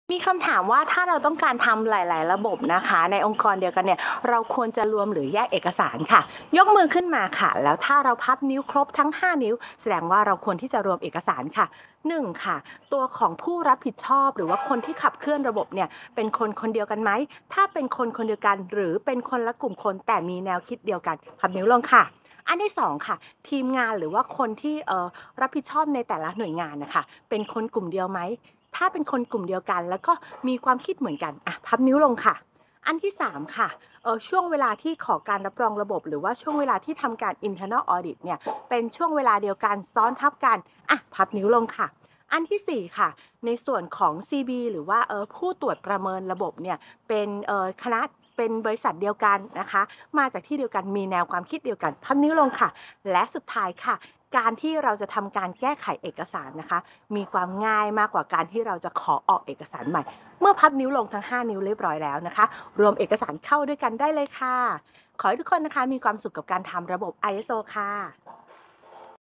มีคำถามว่าถ้าเราต้องการทำหลายๆระบบนะคะในองค์กรเดียวกันเนี่ยเราควรจะรวมหรือแยกเอกสารค่ะยกมือขึ้นมาค่ะแล้วถ้าเราพับนิ้วครบทั้ง5นิ้วแสดงว่าเราควรที่จะรวมเอกสารค่ะ1ค่ะตัวของผู้รับผิดชอบหรือว่าคนที่ขับเคลื่อนระบบเนี่ยเป็นคนคนเดียวกันไหมถ้าเป็นคนคนเดียวกันหรือเป็นคนละกลุ่มคนแต่มีแนวคิดเดียวกันพับนิ้วลงค่ะอันที่2ค่ะทีมงานหรือว่าคนที่รับผิดชอบในแต่ละหน่วยงานนะคะเป็นคนกลุ่มเดียวไหม ถ้าเป็นคนกลุ่มเดียวกันแล้วก็มีความคิดเหมือนกันอะพับนิ้วลงค่ะอันที่3ค่ะช่วงเวลาที่ขอการรับรองระบบหรือว่าช่วงเวลาที่ทำการ internal audit เนี่ยเป็นช่วงเวลาเดียวกันซ้อนทับกันอะพับนิ้วลงค่ะอันที่4ค่ะในส่วนของ CB หรือว่าผู้ตรวจประเมินระบบเนี่ยเป็นคณะเป็นบริษัทเดียวกันนะคะมาจากที่เดียวกันมีแนวความคิดเดียวกันพับนิ้วลงค่ะและสุดท้ายค่ะ การที่เราจะทำการแก้ไขเอกสารนะคะมีความง่ายมากกว่าการที่เราจะขอออกเอกสารใหม่เมื่อพับนิ้วลงทั้ง5นิ้วเรียบร้อยแล้วนะคะรวมเอกสารเข้าด้วยกันได้เลยค่ะขอให้ทุกคนนะคะมีความสุขกับการทำระบบ ISO ค่ะ